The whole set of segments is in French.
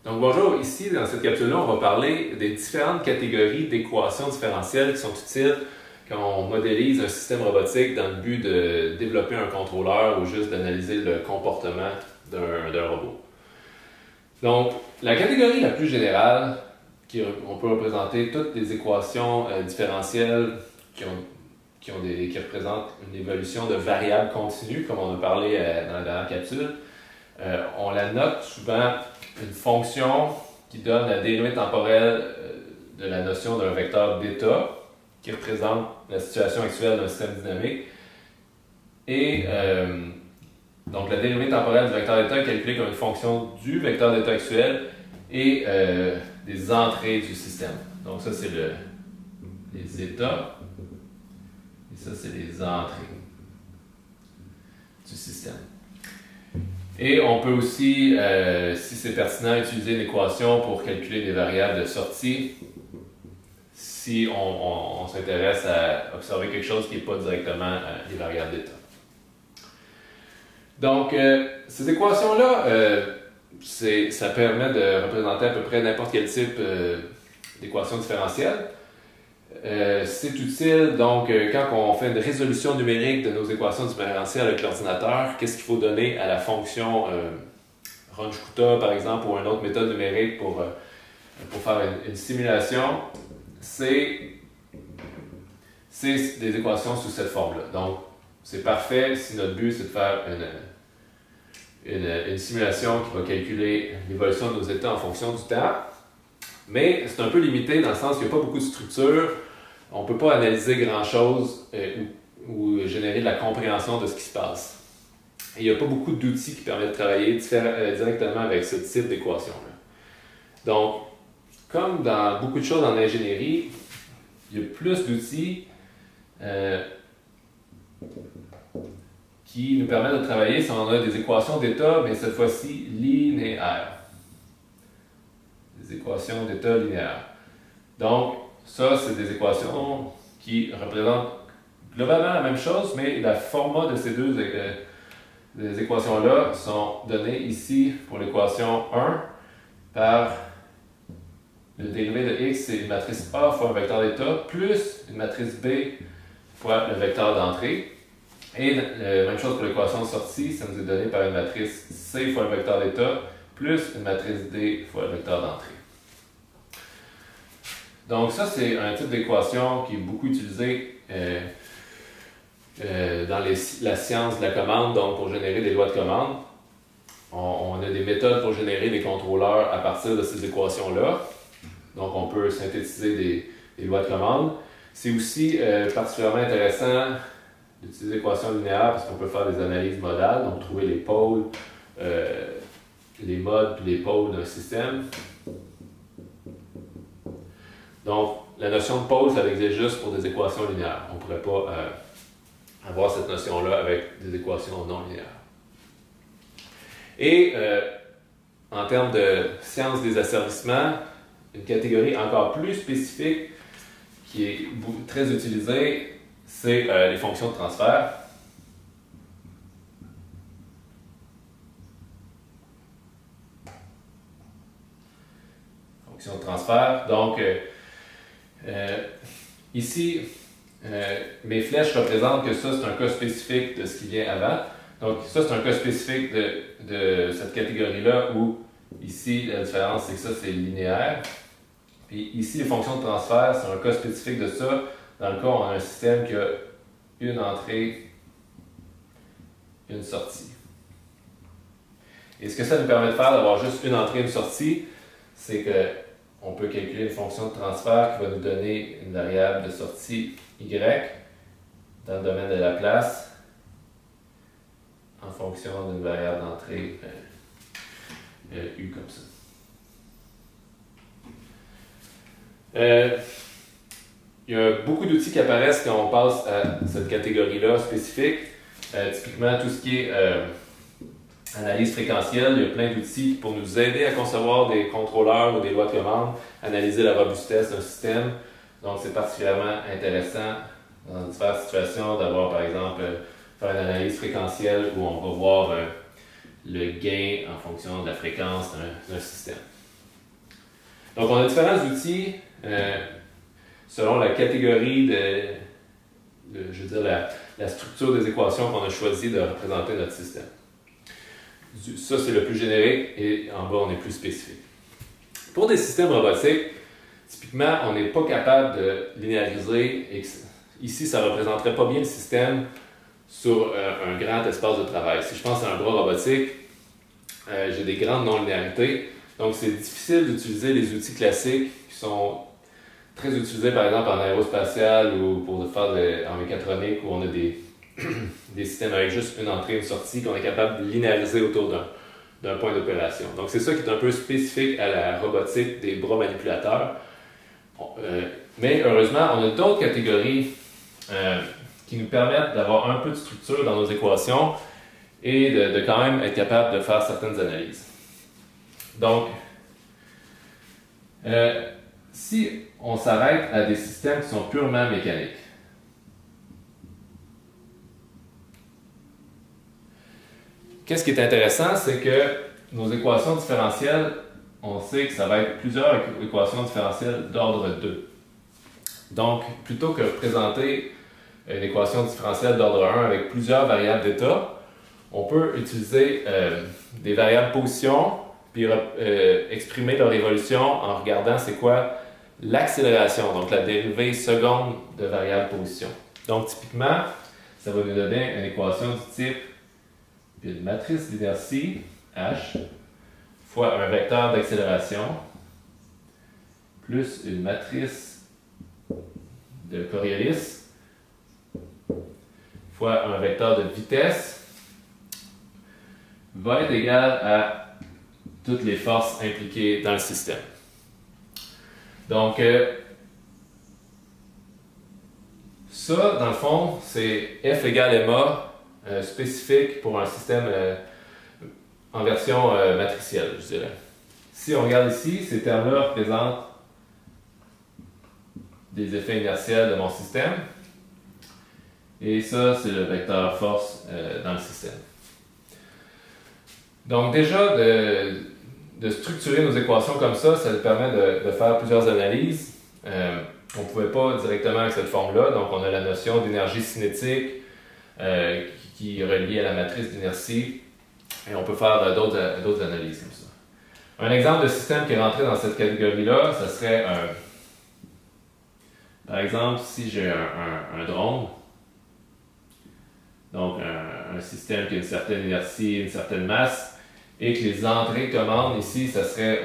Donc bonjour, ici dans cette capsule-là, on va parler des différentes catégories d'équations différentielles qui sont utiles quand on modélise un système robotique dans le but de développer un contrôleur ou juste d'analyser le comportement d'un robot. Donc la catégorie la plus générale, on peut représenter toutes les équations différentielles qui représentent une évolution de variables continues, comme on a parlé dans la dernière capsule. On la note souvent une fonction qui donne la dérivée temporelle de la notion d'un vecteur d'état qui représente la situation actuelle d'un système dynamique. Et donc la dérivée temporelle du vecteur d'état est calculée comme une fonction du vecteur d'état actuel et des entrées du système. Donc ça c'est les états et ça c'est les entrées du système. Et on peut aussi, si c'est pertinent, utiliser une équation pour calculer des variables de sortie si on s'intéresse à observer quelque chose qui n'est pas directement des variables d'état. Donc, ces équations-là, ça permet de représenter à peu près n'importe quel type d'équation différentielle. C'est utile, donc, quand on fait une résolution numérique de nos équations différentielles avec l'ordinateur, qu'est-ce qu'il faut donner à la fonction Runge-Kutta, par exemple, ou une autre méthode numérique pour faire une simulation, c'est des équations sous cette forme-là. Donc, c'est parfait si notre but, c'est de faire une simulation qui va calculer l'évolution de nos états en fonction du temps. Mais c'est un peu limité dans le sens qu'il n'y a pas beaucoup de structure. On ne peut pas analyser grand-chose ou générer de la compréhension de ce qui se passe. Et il n'y a pas beaucoup d'outils qui permettent de travailler directement avec ce type d'équation-là. Donc, comme dans beaucoup de choses en ingénierie, il y a plus d'outils qui nous permettent de travailler si on a des équations d'état, mais cette fois-ci linéaires. Des équations d'état linéaires. Donc, ça, c'est des équations qui représentent globalement la même chose, mais le format de ces deux équations-là sont donnés ici pour l'équation 1 par le dérivé de x, c'est une matrice A fois un vecteur d'état, plus une matrice B fois le vecteur d'entrée. Et même chose pour l'équation de sortie, ça nous est donné par une matrice C fois le vecteur d'état, plus une matrice D fois le vecteur d'entrée. Donc ça, c'est un type d'équation qui est beaucoup utilisé dans la science de la commande, donc pour générer des lois de commande. On a des méthodes pour générer des contrôleurs à partir de ces équations-là. Donc on peut synthétiser des lois de commande. C'est aussi particulièrement intéressant d'utiliser l'équation linéaire parce qu'on peut faire des analyses modales, donc trouver les pôles, les modes et les pôles d'un système. Donc, la notion de pôle, ça existe juste pour des équations linéaires. On ne pourrait pas avoir cette notion-là avec des équations non linéaires. Et en termes de science des asservissements, une catégorie encore plus spécifique qui est très utilisée, c'est les fonctions de transfert. Fonctions de transfert. Donc, ici, mes flèches représentent que ça, c'est un cas spécifique de ce qui vient avant. Donc, ça, c'est un cas spécifique de cette catégorie-là où, ici, la différence, c'est que ça, c'est linéaire. Puis ici, les fonctions de transfert, c'est un cas spécifique de ça. Dans le cas, on a un système qui a une entrée, une sortie. Et ce que ça nous permet de faire, d'avoir juste une entrée et une sortie, c'est que on peut calculer une fonction de transfert qui va nous donner une variable de sortie y dans le domaine de la place en fonction d'une variable d'entrée u comme ça. Il y a beaucoup d'outils qui apparaissent quand on passe à cette catégorie-là spécifique. Typiquement, tout ce qui est analyse fréquentielle, il y a plein d'outils pour nous aider à concevoir des contrôleurs ou des lois de commande, analyser la robustesse d'un système. Donc, c'est particulièrement intéressant dans diverses situations d'avoir, par exemple, faire une analyse fréquentielle où on va voir le gain en fonction de la fréquence d'un système. Donc, on a différents outils selon la catégorie je veux dire, la structure des équations qu'on a choisi de représenter notre système. Ça, c'est le plus générique et en bas, on est plus spécifique. Pour des systèmes robotiques, typiquement, on n'est pas capable de linéariser. Ici, ça ne représenterait pas bien le système sur un grand espace de travail. Si je pense à un bras robotique, j'ai des grandes non-linéarités. Donc, c'est difficile d'utiliser les outils classiques qui sont très utilisés, par exemple, en aérospatial ou pour faire en mécatronique, où on a des systèmes avec juste une entrée et une sortie qu'on est capable de linéariser autour d'un point d'opération. Donc, c'est ça qui est un peu spécifique à la robotique des bras manipulateurs. Mais heureusement, on a d'autres catégories qui nous permettent d'avoir un peu de structure dans nos équations et de quand même être capable de faire certaines analyses. Donc, si on s'arrête à des systèmes qui sont purement mécaniques, qu'est-ce qui est intéressant, c'est que nos équations différentielles, on sait que ça va être plusieurs équations différentielles d'ordre 2. Donc, plutôt que de présenter une équation différentielle d'ordre 1 avec plusieurs variables d'état, on peut utiliser des variables position, puis exprimer leur évolution en regardant c'est quoi l'accélération, donc la dérivée seconde de variable position. Donc, typiquement, ça va nous donner une équation du type une matrice d'inertie, H, fois un vecteur d'accélération, plus une matrice de Coriolis, fois un vecteur de vitesse, va être égal à toutes les forces impliquées dans le système. Donc, ça, dans le fond, c'est F égale MA spécifique pour un système en version matricielle, je dirais. Si on regarde ici, ces termes-là représentent des effets inertiels de mon système. Et ça, c'est le vecteur force dans le système. Donc déjà, de structurer nos équations comme ça nous permet de faire plusieurs analyses. On ne pouvait pas directement avec cette forme-là, donc on a la notion d'énergie cinétique qui est reliée à la matrice d'inertie, et on peut faire d'autres analyses comme ça. Un exemple de système qui est rentré dans cette catégorie-là, ce serait par exemple, si j'ai un drone, donc un système qui a une certaine inertie, une certaine masse, et que les entrées commandes ici, ça serait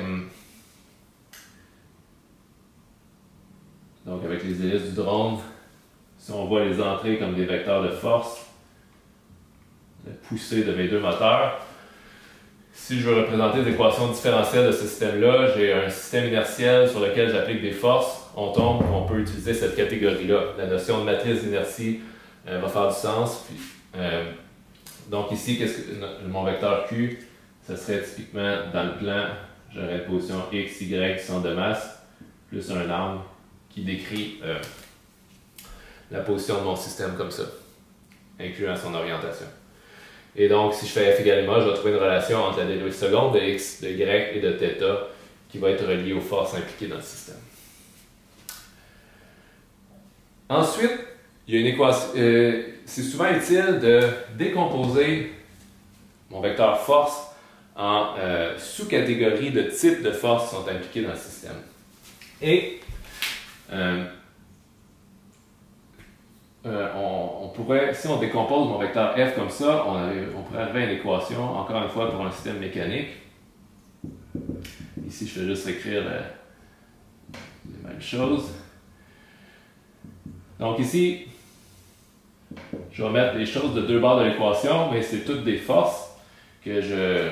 donc avec les hélices du drone, si on voit les entrées comme des vecteurs de force, la poussée de mes deux moteurs, si je veux représenter les équations différentielles de ce système-là, j'ai un système inertiel sur lequel j'applique des forces, on peut utiliser cette catégorie-là. La notion de matrice d'inertie va faire du sens. Puis, donc ici, mon vecteur Q, ça serait typiquement dans le plan, j'aurais une position X, Y, centre de masse, plus un angle qui décrit la position de mon système comme ça, incluant son orientation. Et donc, si je fais F égale MA, je vais trouver une relation entre la dérivée seconde de X, de Y et de θ qui va être reliée aux forces impliquées dans le système. Ensuite, il y a une équation. C'est souvent utile de décomposer mon vecteur force en sous-catégories de types de forces qui sont impliquées dans le système. Et on pourrait, si on décompose mon vecteur F comme ça, on pourrait arriver à une équation, encore une fois, pour un système mécanique. Ici, je vais juste écrire les mêmes choses. Donc ici, je vais mettre les choses de deux bords de l'équation, mais c'est toutes des forces que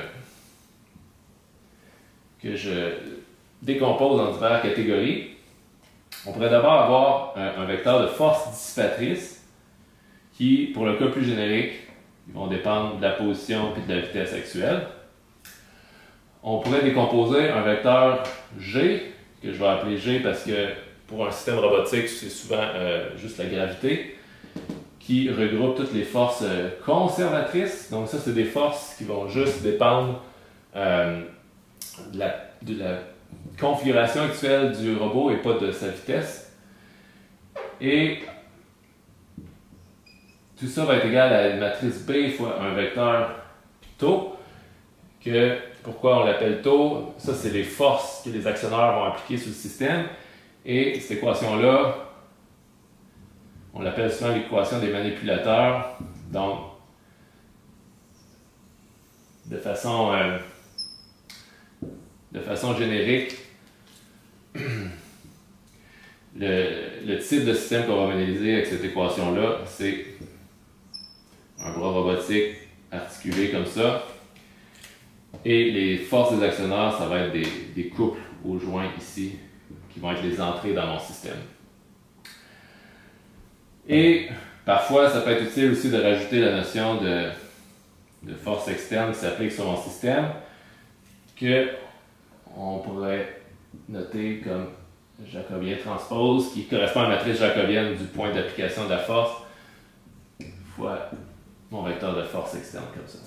je décompose en diverses catégories. On pourrait d'abord avoir un vecteur de force dissipatrice qui, pour le cas plus générique, vont dépendre de la position et de la vitesse actuelle. On pourrait décomposer un vecteur G, que je vais appeler G parce que pour un système robotique, c'est souvent juste la gravité, qui regroupe toutes les forces conservatrices. Donc ça, c'est des forces qui vont juste dépendre de la configuration actuelle du robot et pas de sa vitesse. Et tout ça va être égal à une matrice B fois un vecteur taux. Pourquoi on l'appelle taux? Ça, c'est les forces que les actionneurs vont appliquer sur le système. Et cette équation-là, on l'appelle souvent l'équation des manipulateurs. Donc, de façon générique, le type de système qu'on va modéliser avec cette équation-là, c'est un bras robotique articulé comme ça. Et les forces des actionneurs, ça va être des couples aux joints ici, qui vont être les entrées dans mon système. Et parfois, ça peut être utile aussi de rajouter la notion de force externe qui s'applique sur mon système, qu'on pourrait noter comme jacobien transpose, qui correspond à la matrice jacobienne du point d'application de la force, fois mon vecteur de force externe, comme ça.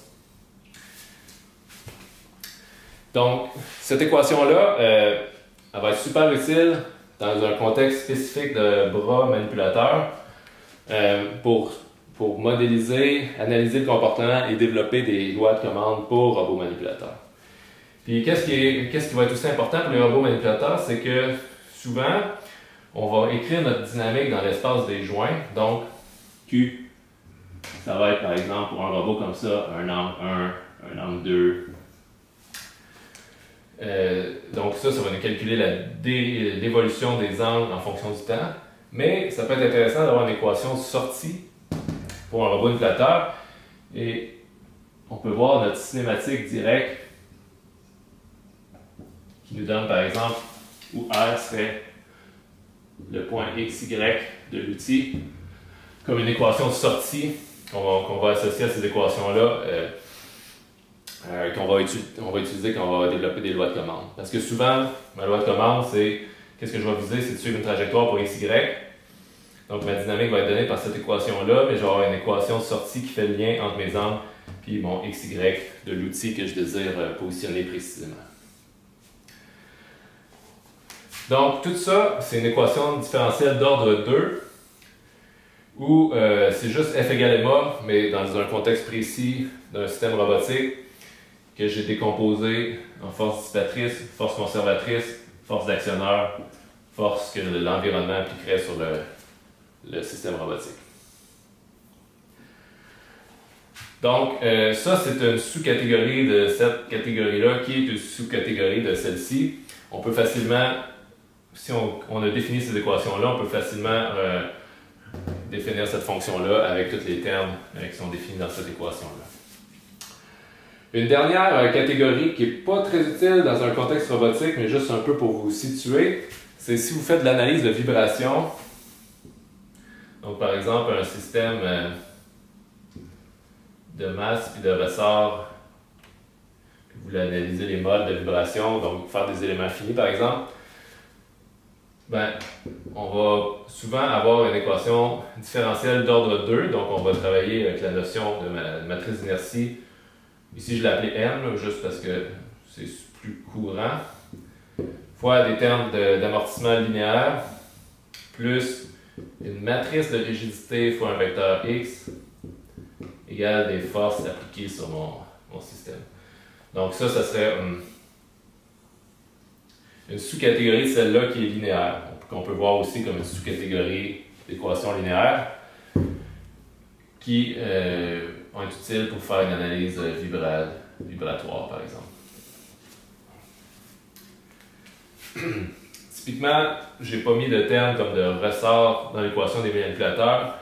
Donc, cette équation-là, elle va être super utile dans un contexte spécifique de bras manipulateur pour modéliser, analyser le comportement et développer des lois de commande pour robots manipulateurs. Puis, qu'est-ce qui va être aussi important pour les robots manipulateurs, c'est que souvent, on va écrire notre dynamique dans l'espace des joints. Donc, Q, ça va être par exemple pour un robot comme ça, un angle 1, un angle 2. Donc ça va nous calculer l'évolution des angles en fonction du temps. Mais ça peut être intéressant d'avoir une équation sortie pour un robot manipulateur. Et on peut voir notre cinématique directe qui nous donne par exemple où R serait le point XY de l'outil comme une équation sortie qu'on va associer à ces équations-là. Qu'on va utiliser quand on va développer des lois de commande. Parce que souvent, ma loi de commande, c'est qu'est-ce que je vais viser, c'est de suivre une trajectoire pour XY. Donc ma dynamique va être donnée par cette équation-là, mais je vais avoir une équation sortie qui fait le lien entre mes angles et mon XY de l'outil que je désire positionner précisément. Donc tout ça, c'est une équation différentielle d'ordre 2, où c'est juste F égale ma, mais dans un contexte précis d'un système robotique, que j'ai décomposé en force dissipatrice, force conservatrice, force d'actionneur, force que l'environnement appliquerait sur le système robotique. Donc, ça, c'est une sous-catégorie de cette catégorie-là qui est une sous-catégorie de celle-ci. On peut facilement, si on a défini ces équations-là, on peut facilement définir cette fonction-là avec tous les termes qui sont définis dans cette équation-là. Une dernière catégorie qui n'est pas très utile dans un contexte robotique, mais juste un peu pour vous situer, c'est si vous faites de l'analyse de vibration. Donc, par exemple, un système de masse et de ressort, vous voulez analyser les modes de vibration, donc faire des éléments finis, par exemple. On va souvent avoir une équation différentielle d'ordre 2, donc on va travailler avec la notion de matrice d'inertie. Ici, je l'ai appelé M, juste parce que c'est plus courant, fois des termes d'amortissement linéaire, plus une matrice de rigidité fois un vecteur X, égale des forces appliquées sur mon système. Donc ça serait une sous-catégorie de celle-là qui est linéaire, qu'on peut voir aussi comme une sous-catégorie d'équations linéaires, qui vont être utiles pour faire une analyse vibratoire, par exemple. Typiquement, je n'ai pas mis de terme comme de ressort dans l'équation des manipulateurs.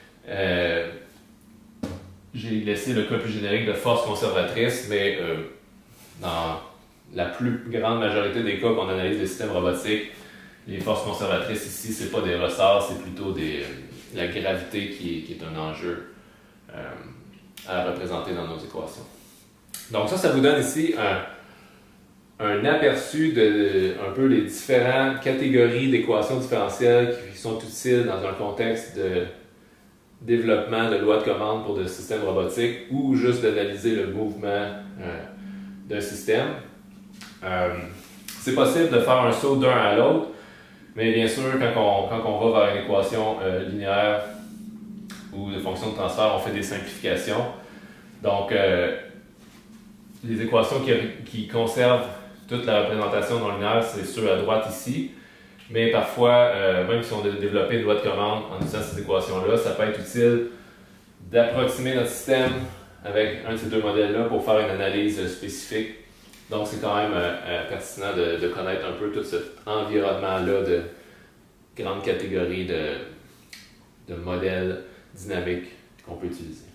J'ai laissé le cas plus générique de force conservatrice, mais dans la plus grande majorité des cas qu'on analyse des systèmes robotiques, les forces conservatrices ici, ce n'est pas des ressorts, c'est plutôt la gravité qui est un enjeu à représenter dans nos équations. Donc ça vous donne ici un aperçu de un peu les différentes catégories d'équations différentielles qui sont utiles dans un contexte de développement de lois de commande pour des systèmes robotiques ou juste d'analyser le mouvement d'un système. C'est possible de faire un saut d'un à l'autre, mais bien sûr, quand on va vers une équation linéaire ou de fonction de transfert, on fait des simplifications. Donc, les équations qui conservent toute la représentation non linéaire, c'est ceux à droite ici. Mais parfois, même si on a développé une loi de commande en utilisant ces équations-là, ça peut être utile d'approximer notre système avec un de ces deux modèles-là pour faire une analyse spécifique. Donc, c'est quand même pertinent de connaître un peu tout cet environnement-là de grande catégorie de modèles dynamiques qu'on peut utiliser.